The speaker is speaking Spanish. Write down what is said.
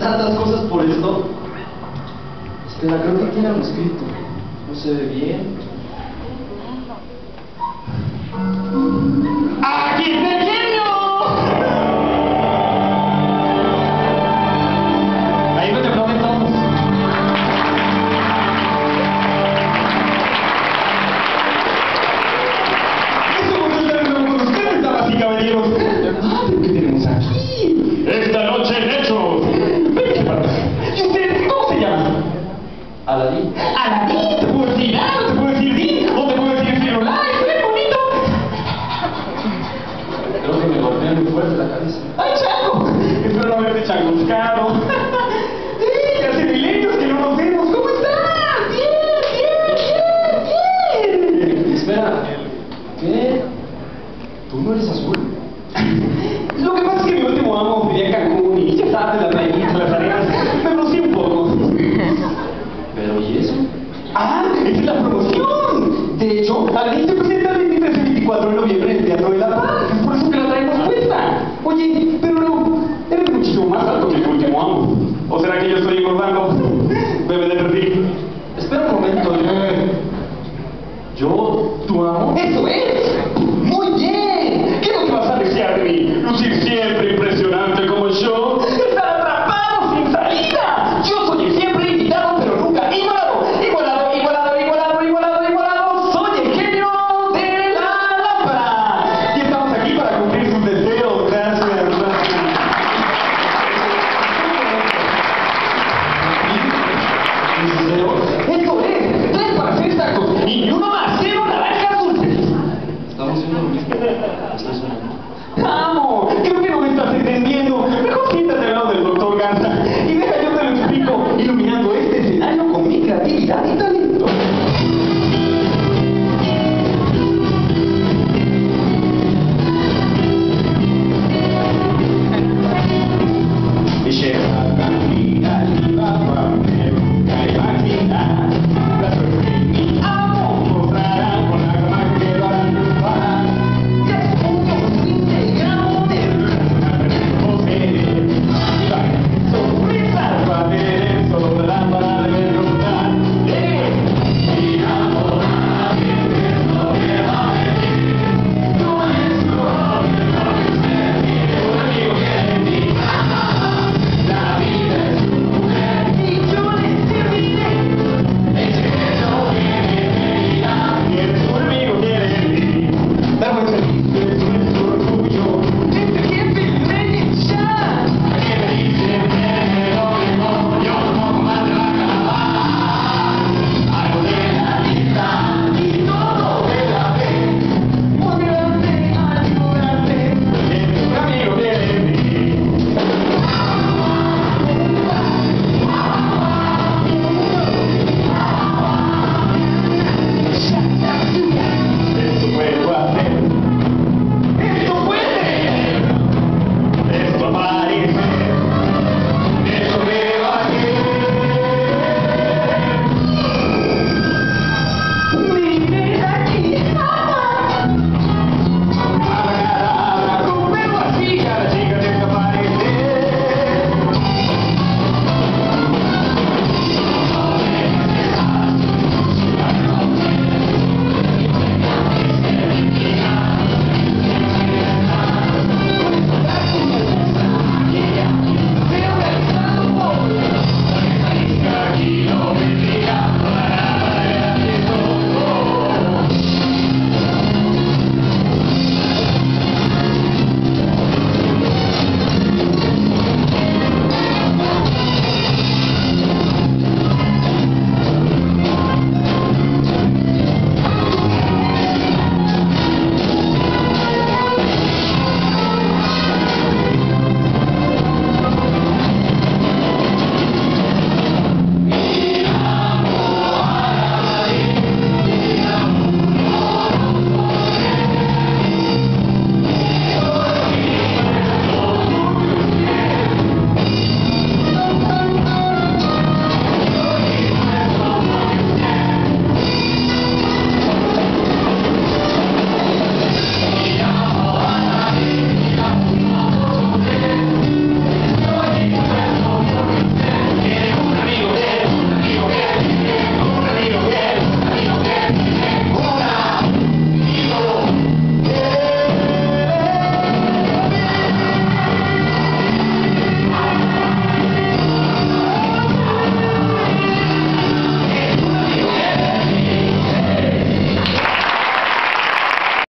tantas cosas por esto. Espera, creo que tiene algo escrito. No se ve bien. ¡Aquí pequeño! Ahí no te aplauden todos. Eso no está de nuevo con ustedes, damas y caballeros. ¿Qué tenemos aquí? Esta noche en Hechos. ¿Y usted cómo se llama? Aladín. ¿Aladín? ¿Te puedo decir A? ¿No te puedo decir D? ¿O te puedo decir Firulai? ¡Es muy bonito! Creo que me golpeé muy fuerte la cabeza. ¡Ay, Chango! Espero no haberte changoscado. ¡Sí! Hace milenios que no nos vemos. ¿Cómo estás? ¡Bien! Espera. ¿Qué? ¿Tú no eres azul? Lo que pasa es que mi último amo vivía en Cancún y ya sabes, las rayitas, las arenas. Me rocí un poco. ¿Pero y eso? ¡Ah! ¡Esa es la promoción! De hecho, Aladín